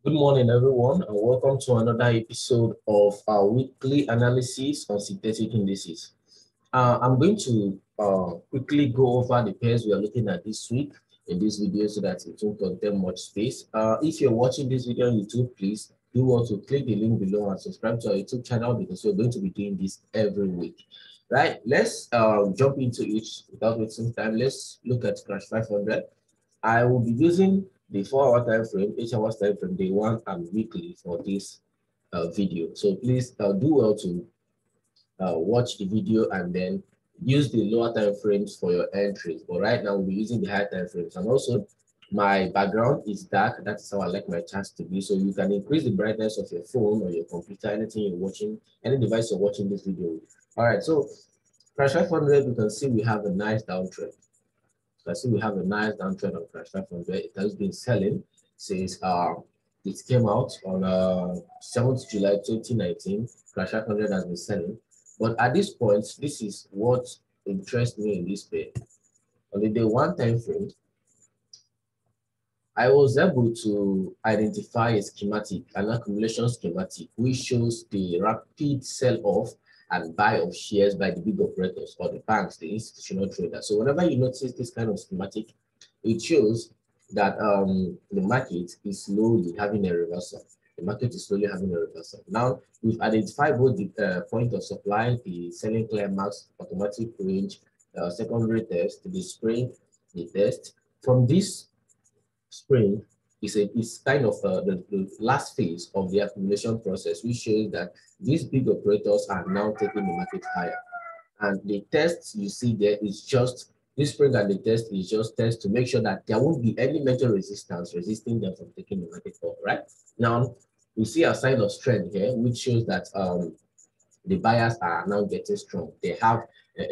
Good morning, everyone, and welcome to another episode of our weekly analysis on synthetic indices. I'm going to quickly go over the pairs we are looking at this week in this video so that it won't contain much space. If you're watching this video on YouTube, please do want to click the link below and subscribe to our YouTube channel because we're going to be doing this every week. Right, let's jump into each without wasting time. Let's look at Crash 500. I will be using the 4-hour time frame, 8 hours time frame, day one and weekly for this video. So please do well to watch the video and then use the lower time frames for your entries. But right now we'll be using the higher time frames. And also my background is dark. That's how I like my charts to be. So you can increase the brightness of your phone or your computer, anything you're watching, any device you're watching this video with. All right, so Crash 500, you can see we have a nice downtrend. So I see we have a nice downtrend on Crash 500. It has been selling since it came out on 7th July 2019. Crash 500 has been selling. But at this point, this is what interests me in this pair. On the day one time frame, I was able to identify a schematic, an accumulation schematic, which shows the rapid sell-off and buy of shares by the big operators or the banks, the institutional traders. So whenever you notice this kind of schematic, it shows that the market is slowly having a reversal. The market is slowly having a reversal. Now, we've identified both the point of supply, the selling climax, automatic range, secondary test, the spring, the test. From this spring is kind of the last phase of the accumulation process, which shows that these big operators are now taking the market higher. And the test you see there is just this spring, and the test is just test to make sure that there won't be any major resistance resisting them from taking the market up. Right now, we see a sign of strength here, which shows that the buyers are now getting strong. They have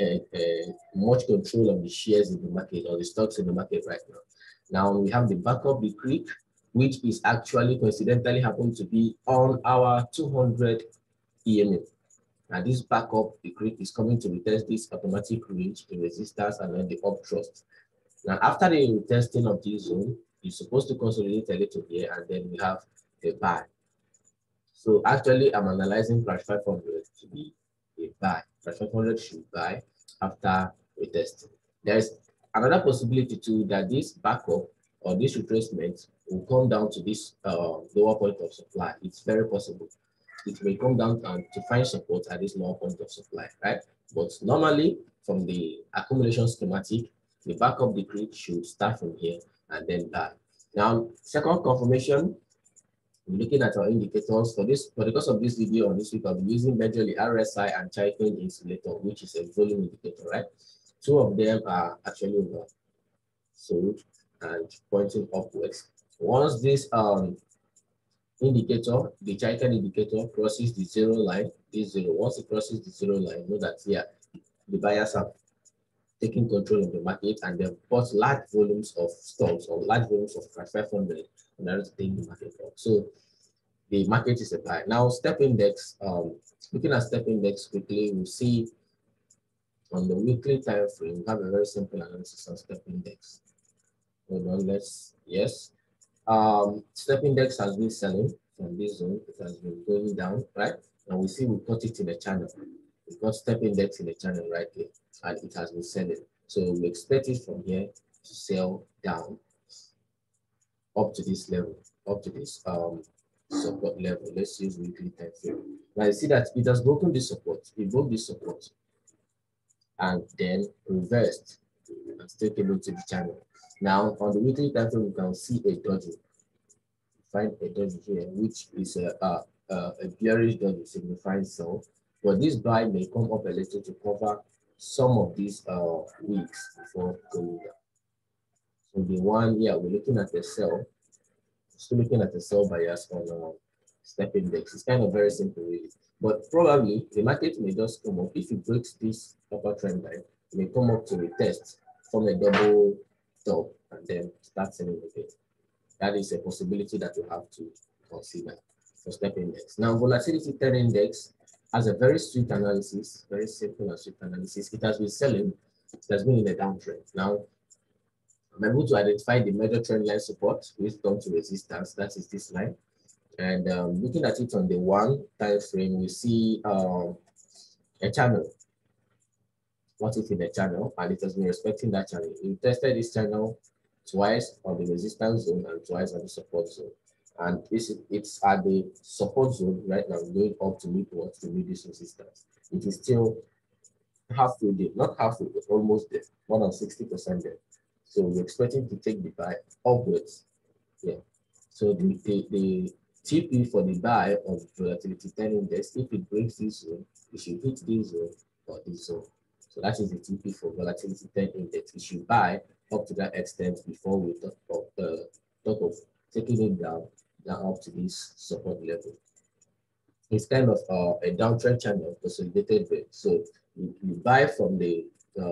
much control of the shares in the market or the stocks in the market right now. Now we have the backup decree, which is actually coincidentally happened to be on our 200 EMA. Now this backup decree is coming to retest this automatic range, the resistance, and then the uptrust. Now after the retesting of this zone, you're supposed to consolidate a little here, and then we have a buy. So actually, I'm analyzing Crash 500 to be a buy. Crash 500 should buy after retesting. There's another possibility too that this backup or this retracement will come down to this lower point of supply. It's very possible. It may come down to find support at this lower point of supply, right? But normally, from the accumulation schematic, the backup decree should start from here and then buy. Now, second confirmation, looking at our indicators for this, for the course of this video on this week, I'll be using majorly RSI and Chaikin insulator, which is a volume indicator, right? Two of them are actually over sold and pointing upwards. Once this indicator, the Chaikin indicator, crosses the zero line, this zero, once it crosses the zero line, know that here the buyers have taking control of the market and they've bought large volumes of stocks or large volumes of Crash 500 in order to take the market up. So the market is a buy. Now, step index, looking at step index quickly, we see on the weekly time frame, we have a very simple analysis on step index. Hold on, yes. Step index has been selling from this zone. It has been going down, right? And we see we got it in the channel. We got step index in the channel right here, and it has been selling. So we expect it from here to sell down up to this level, up to this support level. Let's use weekly time frame. Now you see that it has broken this support, it broke this support, and then reversed and still came into the channel. Now on the weekly time frame, you can see a doji. Find a doji here, which is a bearish doji signifying sell. But this buy may come up a little to cover some of these weeks before going down. So the one here, we're looking at the sell. Still looking at the sell bias on step index. It's kind of very simple, really. But probably the market may just come up. If it breaks this upper trend line, it may come up to retest from a double top and then start selling again. That is a possibility that you have to consider for step index. Now, volatility 10 index has a very sweet analysis, very simple and sweet analysis. It has been selling, it has been in a downtrend. Now, I'm able to identify the major trend line support, which comes to resistance, that is this line. And looking at it on the 1 time frame, we see a channel. What if in a channel and it has been respecting that channel? We tested this channel twice on the resistance zone and twice on the support zone. And it's at the support zone right now, going up to meet what to meet this resistance. It is still halfway there, not halfway, but almost there, more than 60% there. So we're expecting to take the buy upwards. Yeah. So the TP for the buy of volatility 10 index, if it breaks this zone, it should hit this zone or this zone. So that is the TP for volatility 10 index. It should buy up to that extent before we talk of taking it down up to this support level. It's kind of a downtrend channel consolidated bit. So you buy from the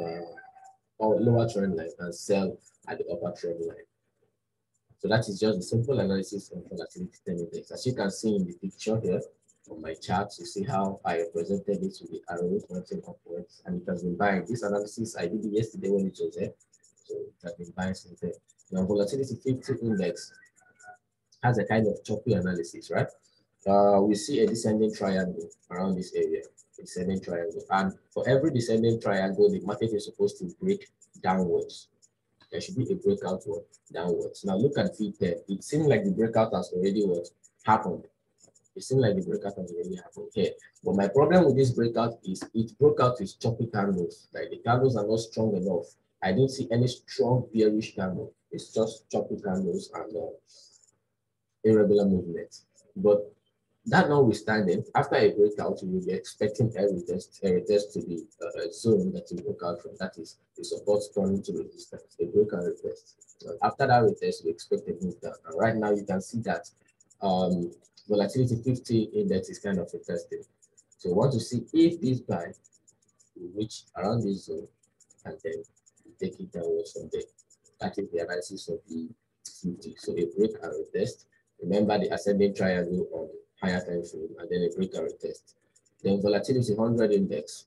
lower trend line and sell at the upper trend line. So that is just a simple analysis of volatility 10 index. As you can see in the picture here on my chart, you see how I represented it with the arrow pointing upwards, and it has been buying. This analysis I did it yesterday when it was there, so it has been buying since then. Now, volatility 50 index has a kind of choppy analysis, right? We see a descending triangle around this area, descending triangle, and for every descending triangle, the market is supposed to break downwards. There should be a breakout downwards. Now look at V10. It seems like the breakout has already happened. It seems like the breakout has already happened here. But my problem with this breakout is it broke out with choppy candles. Like the candles are not strong enough. I didn't see any strong bearish candle. It's just choppy candles and irregular movement. But that notwithstanding, after a breakout, you will be expecting a retest to be a zone that you broke out from. That is the support turning to resistance, a breakout retest. After that retest, we expect a move down. And right now, you can see that volatility 50 index is kind of retested. So we want to see if this buy will reach around this zone and then take it downwards from there. That is the analysis of the 50. So a break and retest. Remember the ascending triangle on higher time frame, and then a breakout retest. Then volatility 100 index.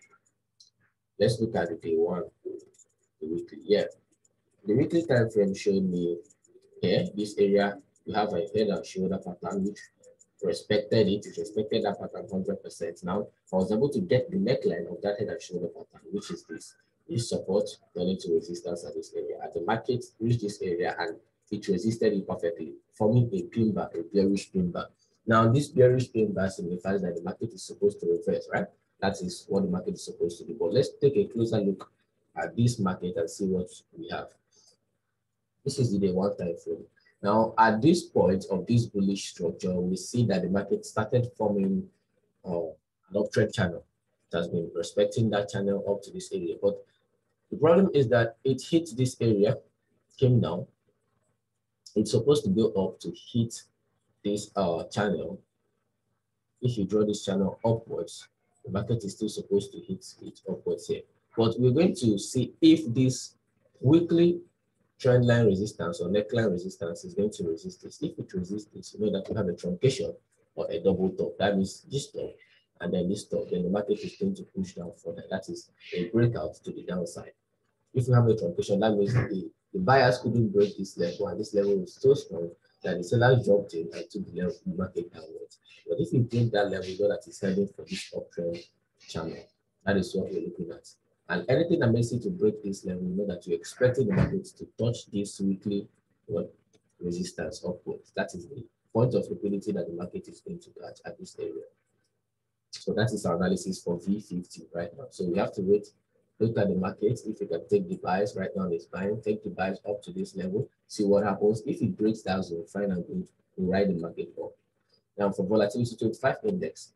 Let's look at the day 1, the weekly. Yeah, the weekly time frame showed me here, this area, you have a head and shoulder pattern which respected it. It respected that pattern 100%. Now, I was able to get the neckline of that head and shoulder pattern, which is this. This support running to resistance at this area. At the market reached this area and it resisted it perfectly, forming a pin bar, a bearish pin bar. Now, this bearish pin bar signifies that the market is supposed to reverse, right? That is what the market is supposed to do. But let's take a closer look at this market and see what we have. This is the day 1 time frame. Now, at this point of this bullish structure, we see that the market started forming an uptrend channel. It has been respecting that channel up to this area. But the problem is that it hit this area, came down. It's supposed to go up to hit this channel. If you draw this channel upwards, the market is still supposed to hit it upwards here. But we're going to see if this weekly trend line resistance or neckline resistance is going to resist this. If it resists this, you know that you have a truncation or a double top. That means this top and then this top. Then the market is going to push down further. That is a breakout to the downside. If you have a truncation, that means the buyers couldn't break this level, and this level is so strong that the sellers dropped in and took the level the market downwards. But if you break that level, you know that it's heading for this uptrend channel. That is what we're looking at. And anything that makes it to break this level, you know that you're expecting the market to touch this weekly resistance upwards. That is the point of liquidity that the market is going to catch at this area. So that is our analysis for V50 right now. So we have to wait, look at the market. If you can take the buys right now, it's buying, take the buys up to this level, see what happens. If it breaks down zone, fine and good, we ride the market up. Now for volatility 25 index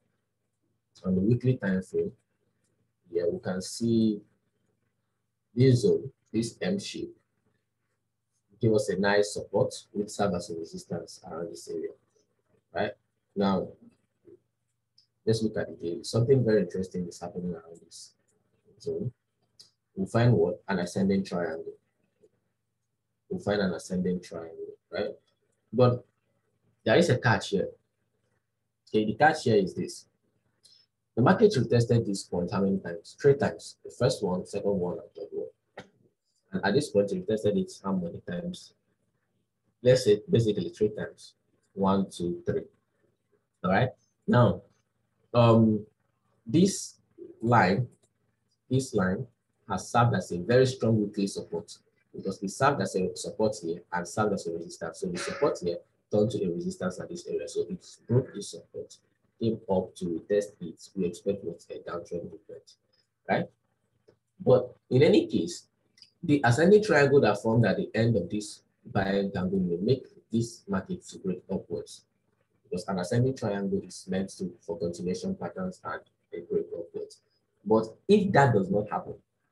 on the weekly time frame, yeah, we can see this zone, this M shape, give us a nice support which serve as a resistance around this area. Right now, let's look at the daily. Something very interesting is happening around this zone. We'll find what? An ascending triangle. We'll find an ascending triangle, right? But there is a catch here. Okay, the catch here is this. The market retested this point how many times? 3 times. The first one, second one, and third one. And at this point, it retested it how many times? Let's say basically 3 times. 1, 2, 3. All right. Now, this line has served as a very strong weekly support because it served as a support here and served as a resistance. So the support here turned to a resistance at this area. So it broke this support, came up to test it. We expect what a downtrend movement, right? But in any case, the ascending triangle that formed at the end of this triangle may make this market to break upwards because an ascending triangle is meant to for continuation patterns and a break upwards. But if that does not happen,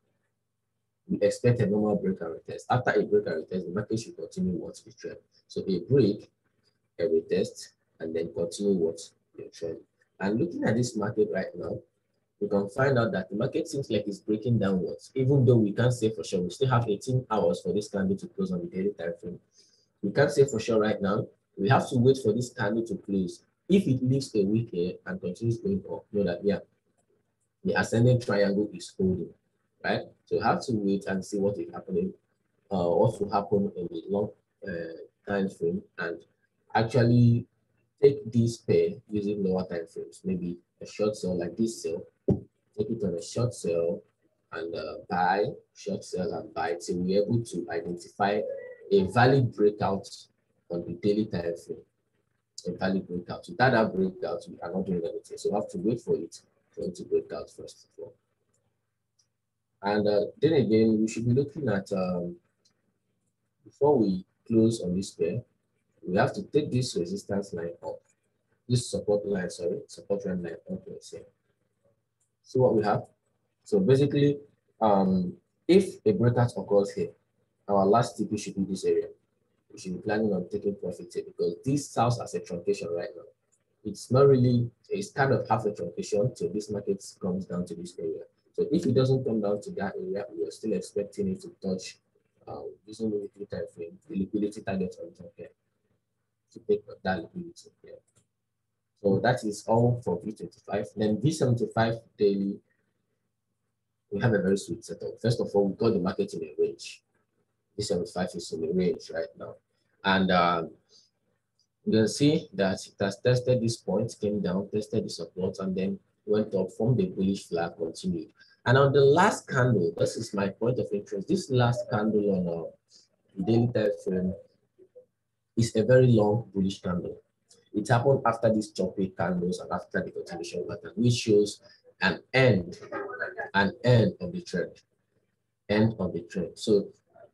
we expect a normal break and retest. After a break and retest, the market should continue what the trend. So a break, a retest, and then continue what the trend. And looking at this market right now, we can find out that the market seems like it's breaking downwards, even though we can't say for sure. We still have 18 hours for this candle to close on the daily time frame. We can't say for sure right now. We have to wait for this candle to close. If it leaves a week here and continues going up, know that yeah, the ascending triangle is holding, right? So you have to wait and see what is happening, what will happen in the long time frame, and actually take this pair using lower time frames, maybe a short sell like this sell, take it on a short sell and buy, short sell and buy till we're able to identify a valid breakout on the daily time frame. A valid breakout. Without that breakout, we are not doing anything. So we have to wait for it to break out first of all. And then again, we should be looking at, before we close on this pair, we have to take this resistance line up. This support line, support line up, let's say. See what we have? So basically, if a breakout occurs here, our last TP should be this area. We should be planning on taking profit here because this serves as a truncation right now. It's not really, it's kind of half a truncation till this market comes down to this area. So if it doesn't come down to that area, we are still expecting it to touch using the weekly time frame, the liquidity target on top here to take that liquidity here. So that is all for V25. Then V75 daily, we have a very sweet setup. First of all, we got the market in a range. V75 is in a range right now. And you can see that it has tested this point, came down, tested the support, and then went up, formed a bullish flag, continued. And on the last candle, this is my point of interest. This last candle on the daily time frame is a very long bullish candle. It happened after these choppy candles and after the continuation pattern, which shows an end of the trend. End of the trend. So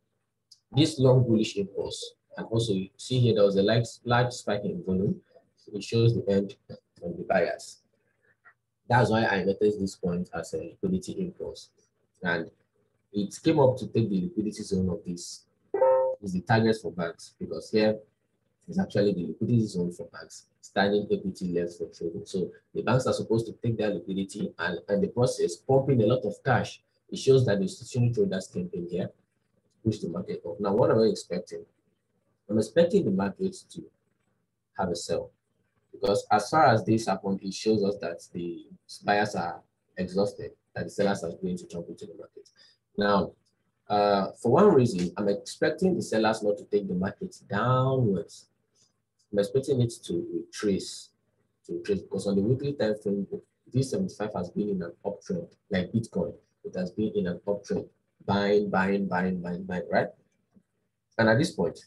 this long bullish impulse, and also you see here there was a large spike in volume. So it shows the end of the buyers. That's why I noticed this point as a liquidity impulse. And it came up to take the liquidity zone of this. Is the target for banks because here is actually the liquidity zone for banks, standing equity left for trading. So the banks are supposed to take their liquidity and in the process pumping a lot of cash. It shows that the institutional traders came in here to push the market up. Now, what am I expecting? I'm expecting the market to have a sell because as far as this happened, it shows us that the buyers are exhausted, that the sellers are going to jump into the market. Now, for one reason, I'm expecting the sellers not to take the market downwards. I'm expecting it to retrace because on the weekly time frame, V75 has been in an uptrend, like Bitcoin. It has been in an uptrend, buying, right? And at this point,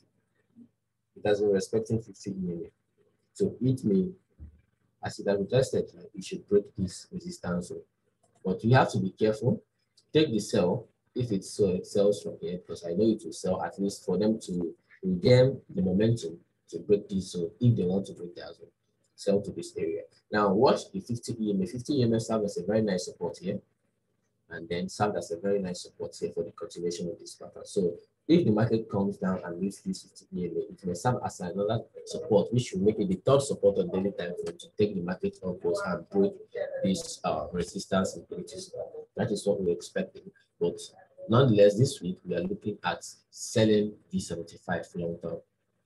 it has been respecting 50 EMA. So it may, as it has requested, like it should break this resistance zone. But you have to be careful. Take the sell if it sells from here, because I know it will sell at least for them to regain the momentum to break this zone if they want to break that zone. Sell to this area. Now watch the 50 EMA. 50 EMA served as a very nice support here, and then served as a very nice support here for the continuation of this pattern. So if the market comes down and reaches this 50 EMA, it may serve as another support, which will make it the third support on daily time frame to take the market upwards and break this resistance liquidity. That is what we're expecting. But nonetheless, this week we are looking at selling V75 long term.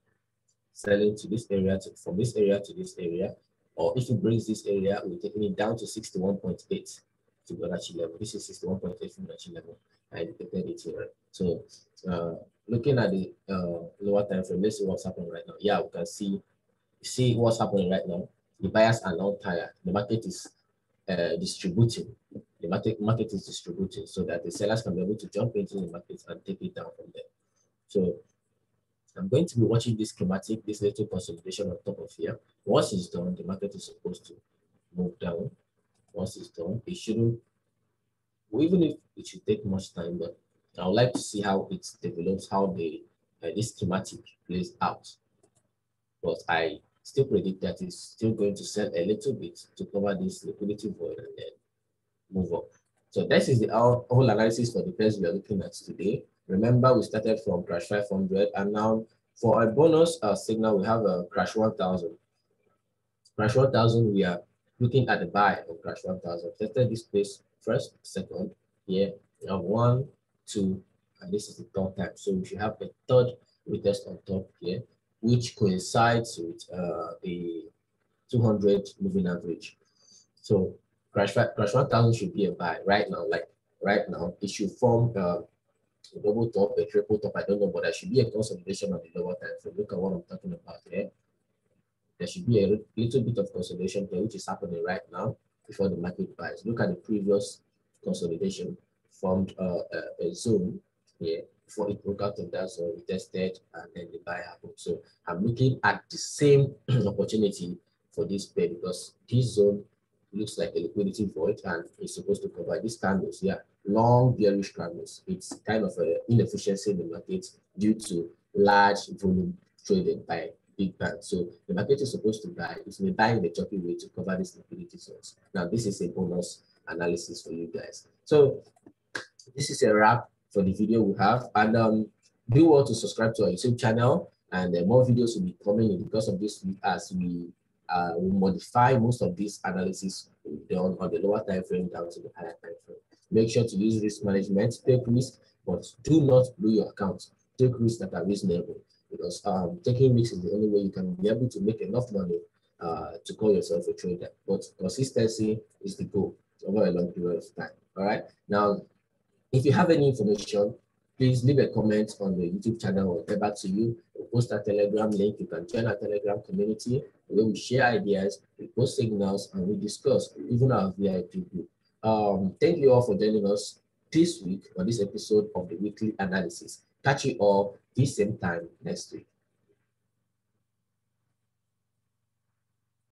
Selling to this area, from this area to this area, or if it brings this area, we're taking it down to 61.8 to Fibonacci level. This is 61.8 Fibonacci level. I indicated it here. So looking at the lower time frame, let's see what's happening right now. Yeah, we can see You see what's happening right now. The buyers are not tired. The market is distributing. The market is distributing so that the sellers can be able to jump into the market and take it down from there. So I'm going to be watching this schematic, this little consolidation on top of here. Once it's done, the market is supposed to move down. Once it's done, it shouldn't, even if it should take much time, but I would like to see how it develops, how this schematic plays out. But I still predict that it's still going to sell a little bit to cover this liquidity void and then move up. So this is the whole analysis for the pairs we are looking at today. Remember, we started from crash 500, and now for a bonus signal, we have a crash 1000. Crash 1000, we are looking at the buy of crash 1000. Tested this place first, second. Here we have 1, 2, and this is the third time. So we should have a third retest on top here, which coincides with the 200 moving average. So crash 1000 should be a buy right now. Like right now, it should form a double top, a triple top. I don't know, but there should be a consolidation on the lower time. So look at what I'm talking about here. There should be a little bit of consolidation here, which is happening right now before the market buys. Look at the previous consolidation, formed a zone here before it broke out of that zone, we tested, and then the buy happened. So I'm looking at the same opportunity for this pair because this zone looks like a liquidity void and it's supposed to provide these candles. Yeah, long bearish candles. It's kind of an inefficiency in the market due to large volume trading by big banks. So the market is supposed to buy. It may buy in a choppy way to cover these liquidity zones. Now, this is a bonus analysis for you guys. So this is a wrap for the video we have. And do want to subscribe to our YouTube channel, and more videos will be coming in because of this as we modify most of this analysis done on the lower time frame down to the higher time frame. Make sure to use risk management, take risks, but do not blow your account. Take risks that are reasonable, because taking risks is the only way you can be able to make enough money to call yourself a trader. But consistency is the goal over a long period of time. All right. Now, if you have any information, please leave a comment on the YouTube channel or get back to you. We'll post our Telegram link. You can join our Telegram community where we share ideas, we post signals, and we discuss even our VIP group. Thank you all for joining us this week on this episode of the weekly analysis. Catch you all this same time next week.